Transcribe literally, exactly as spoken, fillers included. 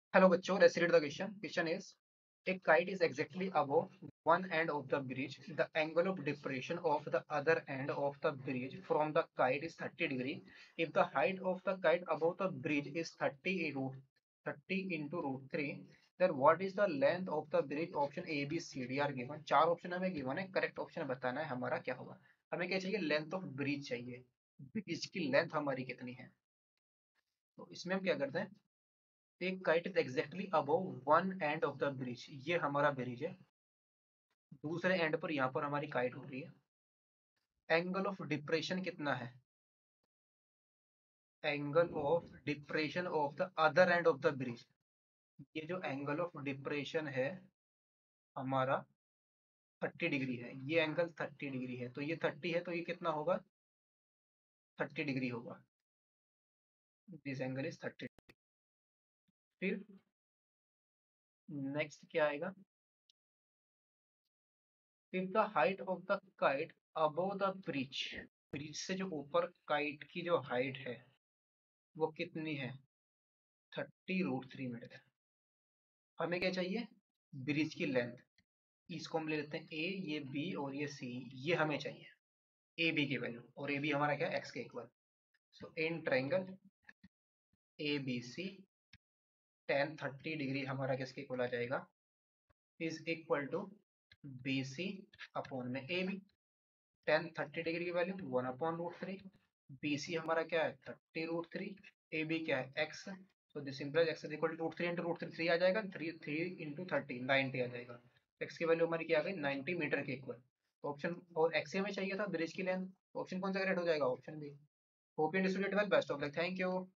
Hello बच्चों, let's read the question. Question is, a kite is exactly above one end of the bridge. The angle of depression of the other end of the bridge from the kite is thirty degree. If the height of the kite above the bridge is thirty root thirty into root three, then what is the length of the bridge? Option A, B, C, D are given. चार option हमें given है. Correct option बताना है हमारा क्या होगा. हमें क्या चाहिए? लेंथ ऑफ ब्रिज चाहिए. ब्रिज की लेंथ हमारी कितनी है? तो इसमें हम क्या करते हैं, एक kite is exactly above one end of the bridge. ये हमारा ब्रिज है. दूसरे एंड पर यहाँ पर हमारी काइट उड़ रही है. एंगल ऑफ डिप्रेशन कितना है? Angle of depression of the other end of the bridge. ये जो एंगल ऑफ डिप्रेशन है हमारा थर्टी डिग्री है. ये एंगल थर्टी डिग्री है. तो ये थर्टी है, तो ये कितना होगा? थर्टी डिग्री होगा. This angle is thirty. फिर नेक्स्ट क्या आएगा? If the height of the kite above the bridge. Bridge से जो ऊपर काइट की जो हाइट है वो कितनी है? Thirty root three metre. हमें क्या चाहिए? ब्रिज की लेंथ. इसको हम ले लेते हैं ए, ये बी और ये सी. ये हमें चाहिए ए बी की वैल्यू. और ए बी हमारा क्या है? एक्स के equal. So in triangle A B C, tan thirty degree हमारा किसके इक्वल आ जाएगा? Is equal to B C upon में A B. Tan thirty degree की value one upon root three. B C हमारा क्या है? Thirty root three. A B क्या है? X. So this implies x is equal to root three into root three. Three आ जाएगा. Three three into thirty ninety आ जाएगा. X की value हमारी क्या आ गई? नाइनटी मीटर के इक्वल. ऑप्शन और एक्स हमें चाहिए था ब्रिज की लेंथ. ऑप्शन कौन सा करेक्ट हो जाएगा? Option B. Hope you understood it well. Best of luck. Thank you.